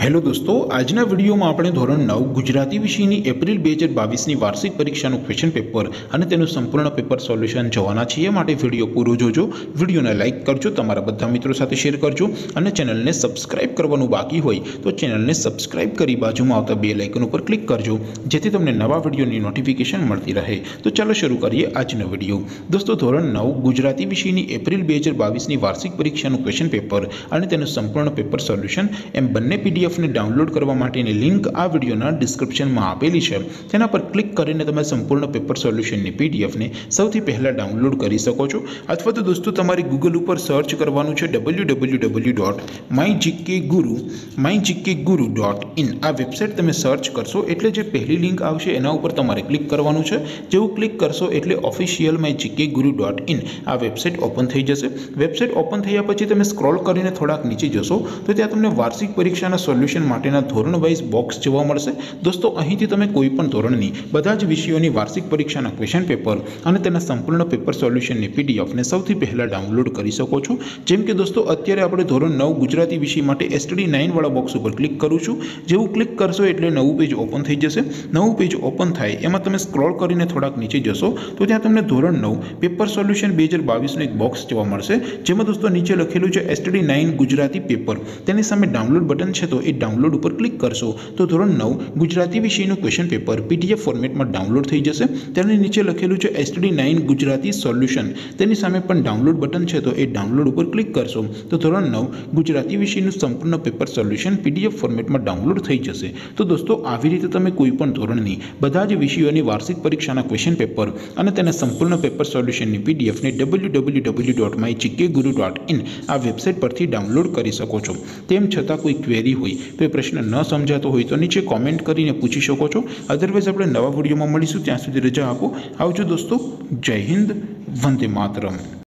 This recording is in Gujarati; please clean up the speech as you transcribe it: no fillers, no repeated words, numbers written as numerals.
हेलो दोस्तों, आजना वीडियो में આપણે ધોરણ 9 ગુજરાતી વિષયની એપ્રિલ 2022 ની વાર્ષિક પરીક્ષાનું ક્વેશ્ચન પેપર અને તેનું સંપૂર્ણ પેપર સોલ્યુશન જોવાના છીએ। માટે વિડિયો પૂરો જોજો, વિડિયોને લાઈક કરજો, તમારા બધા મિત્રો સાથે શેર કરજો અને ચેનલને સબસ્ક્રાઇબ કરવાનું બાકી હોય તો ચેનલને સબસ્ક્રાઇબ કરી બાજુમાં આવતા બેલ આઇકન ઉપર ક્લિક કરજો જેથી તમને નવા વિડિયોની નોટિફિકેશન મળતી રહે। તો ચાલો શરૂ કરીએ આજનો વિડિયો। દોસ્તો, ધોરણ 9 ગુજરાતી વિષયની એપ્રિલ 2022 ની વાર્ષિક પરીક્ષાનું ક્વેશ્ચન પેપર અને તેનું સંપૂર્ણ પેપર સોલ્યુશન એમ બંને પીડીએફ ने डाउनलॉड करवा माटेनी लिंक आ वीडियोना डिस्क्रिप्शन में आपेली है। तेना पर क्लिक करीने तमे संपूर्ण पेपर सोल्यूशन नी पीडीएफ ने सौथी पहला डाउनलॉड करी सको छो। अथवा तो दोस्तों तमारे गूगल पर सर्च करवानुं छे www.mygkguru.in आ वेबसाइट तमे सर्च करशो एटले जे पहली लिंक आवशे एना उपर तमारे क्लिक करवानुं छे। जेवुं क्लिक करशो एटले ऑफिशियल mygkguru.in आ वेबसाइट ओपन थई जशे। वेबसाइट ओपन थया पछी तमे स्क्रॉल करीने थोड़ाक नीचे जशो तो त्यां तमने वार्षिक परीक्षाना सोल्यूशन माटेना धोरण वाइज बॉक्स जोवा मळशे। दोस्तों, અહીંથી તમે કોઈપણ ધોરણની બધા જ વિષયોની વાર્ષિક પરીક્ષાના ક્વેશ્ચન પેપર અને તેના સંપૂર્ણ પેપર સોલ્યુશનની પીડીએફને સૌથી પહેલા ડાઉનલોડ કરી શકો છો। જેમ કે દોસ્તો, અત્યારે આપણે ધોરણ 9 ગુજરાતી વિષય માટે એસટીડી 9 વાળા બોક્સ ઉપર ક્લિક કરું છું। જેવું ક્લિક કરશો એટલે નવું પેજ ઓપન થઈ જશે। નવું પેજ ઓપન થાય એમાં તમે સ્ક્રોલ કરીને થોડાક નીચે જશો તો ત્યાં તમને ધોરણ 9 પેપર સોલ્યુશન 2022 નું એક બોક્સ જોવા મળશે। જેમાં દોસ્તો નીચે લખેલું છે એસટીડી 9 ગુજરાતી પેપર, તેની સામે ડાઉનલોડ બટન છે तो ये डाउनलॉड पर क्लिक करशो तो धोरण 9 गुजराती विषयનું क्वेश्चन पेपर पीडीएफ फॉर्मेट में डाउनलॉड थई जशे। तेनी नीचे लखेलुं छे एसटीडी 9 गुजराती सोल्यूशन, तेनी सामे पण डाउनलॉड बटन छे तो ये डाउनलॉड पर क्लिक करशो तो धोरण 9 गुजराती विषयનું संपूर्ण पेपर सोल्यूशन पीडीएफ फॉर्मेट में डाउनलॉड थई जशे। तो दोस्तों, આવી રીતે તમે કોઈપણ ધોરણની બધા જ વિષયોની વાર્ષિક પરીક્ષાના ક્વેશ્ચન પેપર અને તેના સંપૂર્ણ પેપર સોલ્યુશનની પીડીએફ ને www.mygkguru.in આ વેબસાઇટ પરથી ડાઉનલોડ કરી શકો છો। તેમ છતાં કોઈ ક્વેરી હોય तो प्रश्न न समझातो हो तो नीचे कॉमेंट करीने पूछी शको छो। अदरवाइज આપણે નવા વિડિયોમાં મળીશું, ત્યાં સુધી રજા આપો। આવજો દોસ્તો, જય હિન્દ, વંદે માતરમ।